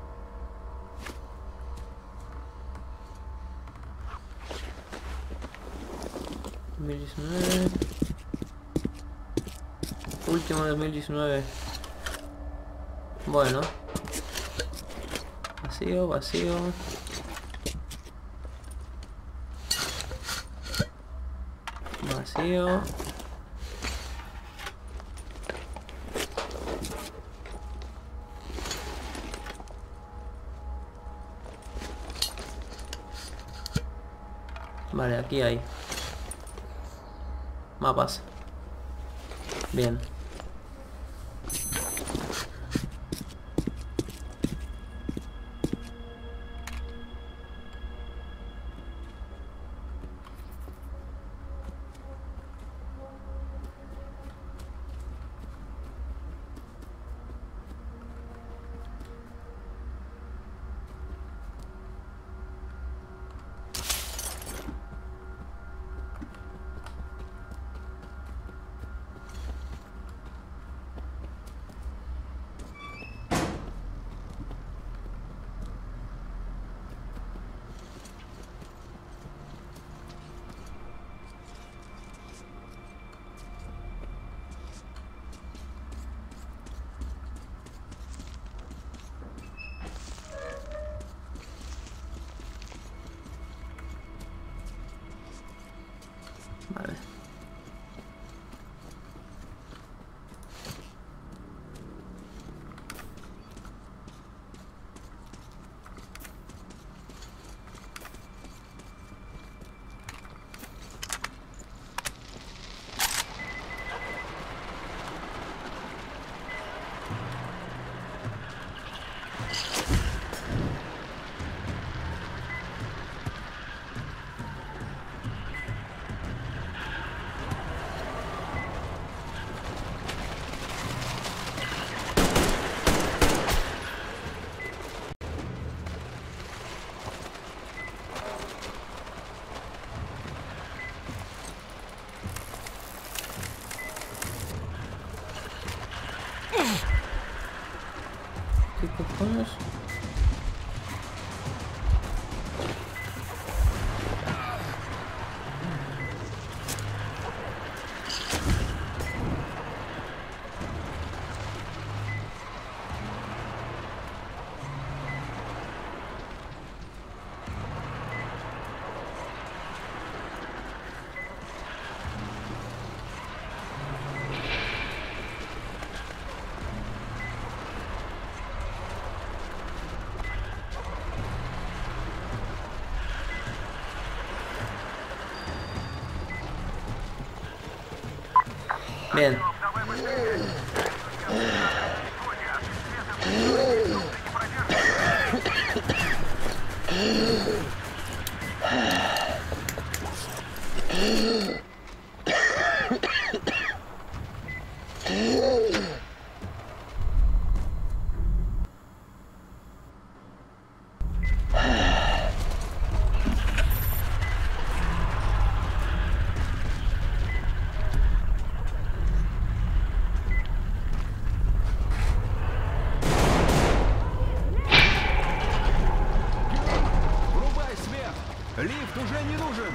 Último de 2019. Bueno. Vacío, vacío. Vacío. Vale, aquí hay mapas. Bien. Vale. coño es? Bien. Лифт уже не нужен!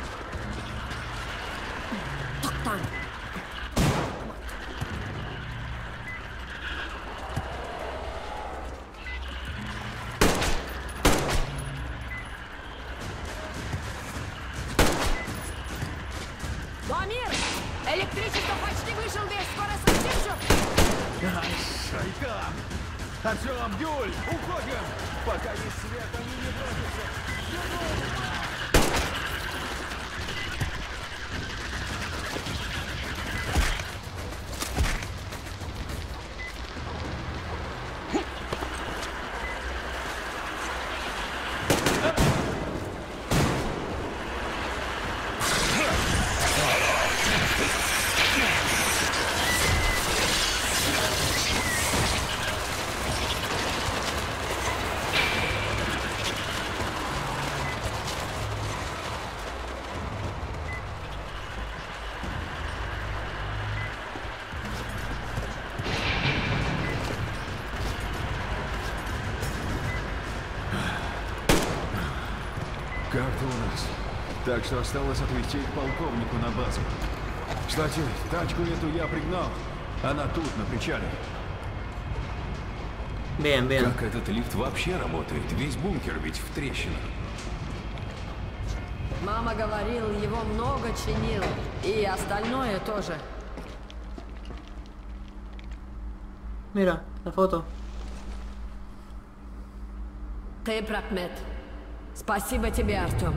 Дамир! Электричество почти вышел весь, скоро совсем все. Шайтан! Артем, Юль, уходим! Пока есть свет, они не бросятся! Как-то у нас. Так что осталось отвезти их полковнику на базу. Кстати, тачку эту я пригнал. Она тут, на причале. Bien, bien. Как этот лифт вообще работает? Весь бункер ведь в трещинах. Мама говорил, его много чинил. И остальное тоже. Mira, la foto. Ты прокмет. Спасибо тебе, Артем.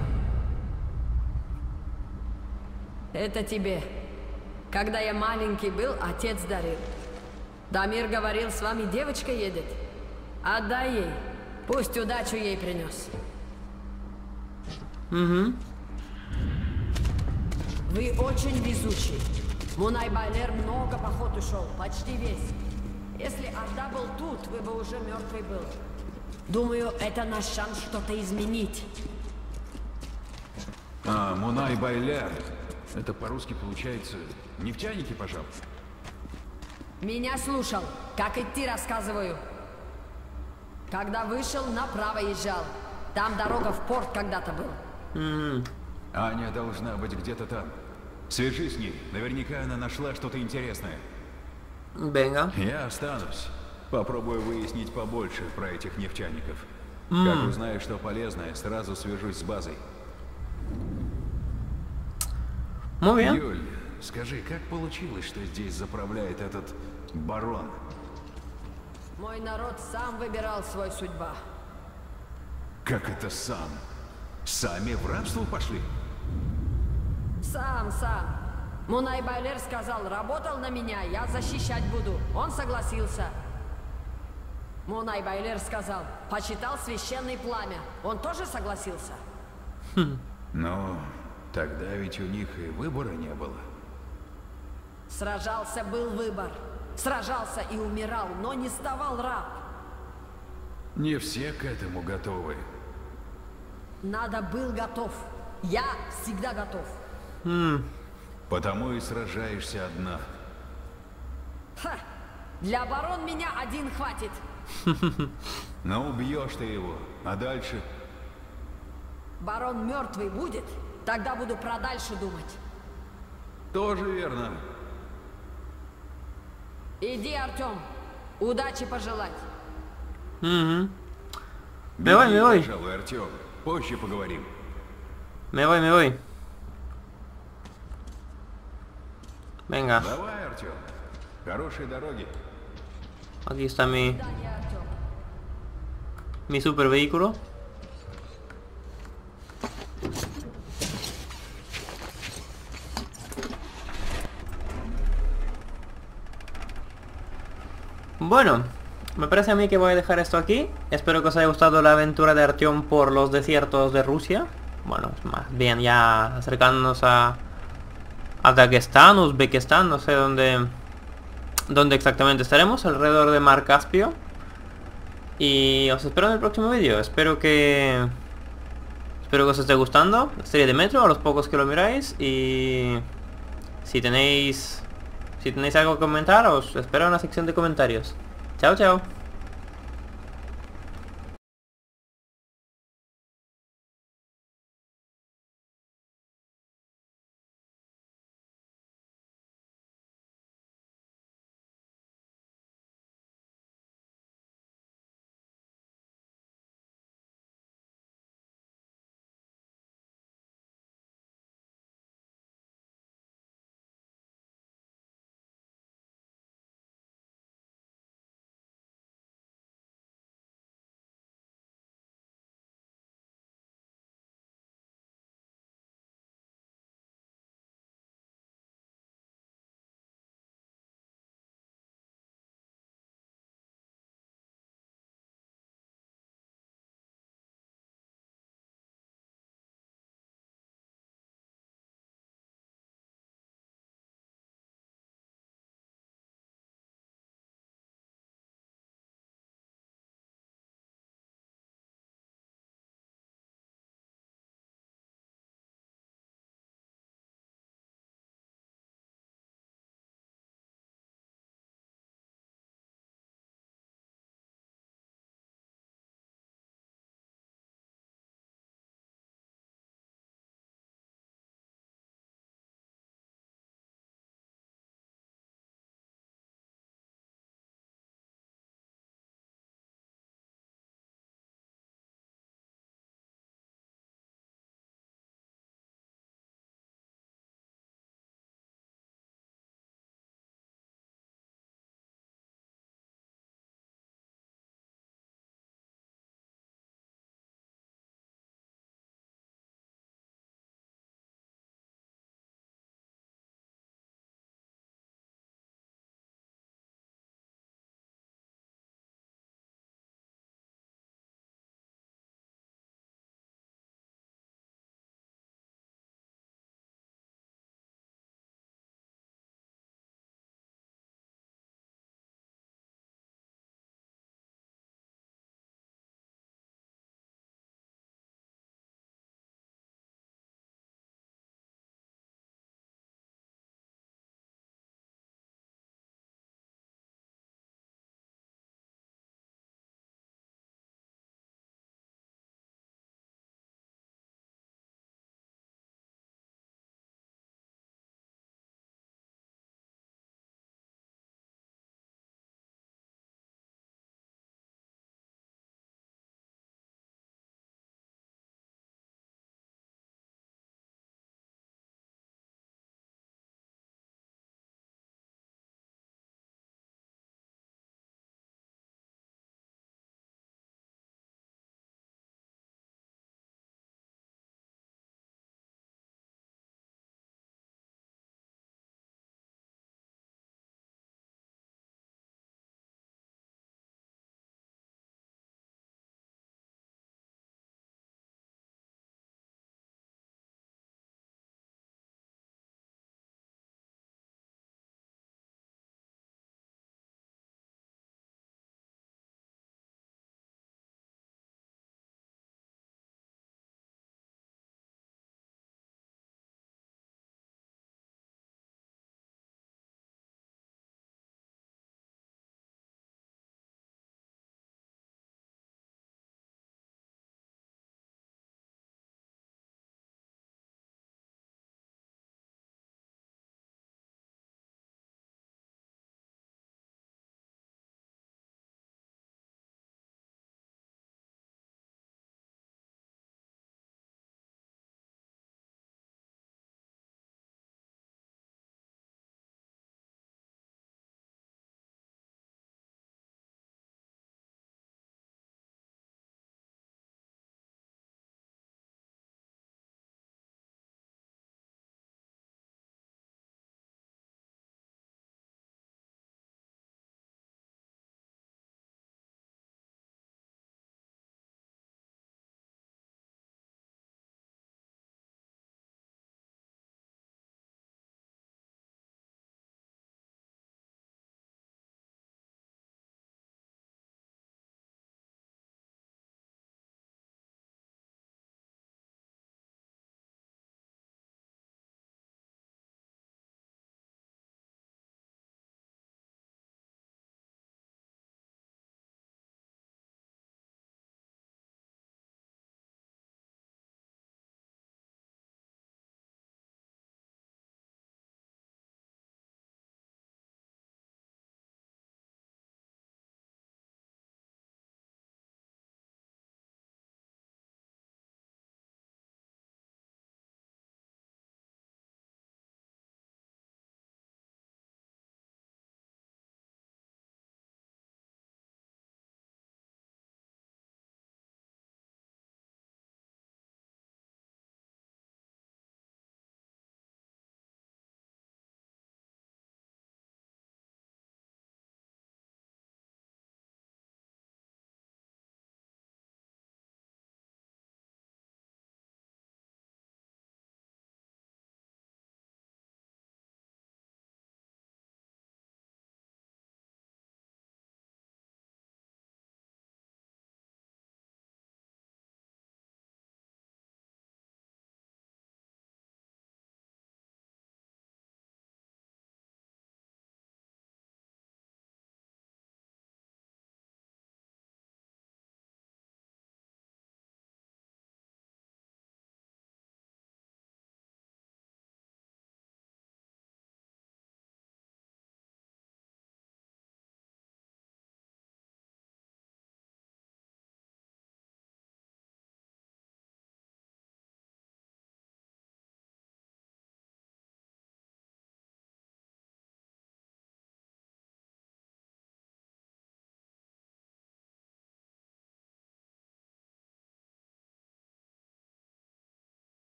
Это тебе. Когда я маленький был, отец дарил. Дамир говорил, с вами девочка едет. Отдай ей. Пусть удачу ей принес. Угу. Вы очень везучий. Мунай Байлер много поход ушел, почти весь. Если Орда был тут, вы бы уже мертвый был. Думаю, это наш шанс что-то изменить. А, Мунай Байлер. Это по-русски получается нефтяники, пожалуй. Меня слушал, как идти рассказываю. Когда вышел, направо езжал. Там дорога в порт когда-то была. Аня должна быть где-то там. Свяжись с ней. Наверняка она нашла что-то интересное. Venga. Я останусь. Попробую выяснить побольше про этих нефтяников. Как узнаю, что полезное, сразу свяжусь с базой. Muy bien. Юль, скажи, как получилось, что здесь заправляет этот барон? Мой народ сам выбирал свою судьбу. Как это сам? Сами в рабство пошли? Сам. Мунай Байлер сказал, работал на меня, я защищать буду. Он согласился. Мунай Байлер сказал, почитал священное пламя. Он тоже согласился. Ну, тогда ведь у них и выбора не было. Сражался, был выбор. Сражался и умирал, но не ставал раб. Не все к этому готовы. Надо был готов. Я всегда готов. Потому и сражаешься одна. Ха! Для оборон меня один хватит. Ну, убьешь ты его. А дальше? Барон мертвый будет, тогда буду про дальше думать. Тоже верно. Иди, Артем. Удачи пожелать. Me voy, me voy. Пожалуй, Артем. Позже поговорим. Me voy, me voy. Venga. Давай, Артем. Хорошей дороги. Aquí está mi super vehículo. Bueno, me parece a mí que voy a dejar esto aquí. Espero que os haya gustado la aventura de Artyom por los desiertos de Rusia. Bueno, más bien ya acercándonos a Dagestán, Uzbekistán, no sé dónde exactamente estaremos, alrededor de Mar Caspio. Y os espero en el próximo vídeo. Espero que os esté gustando la serie de Metro, a los pocos que lo miráis. Y si tenéis algo que comentar, os espero en la sección de comentarios. Chao, chao.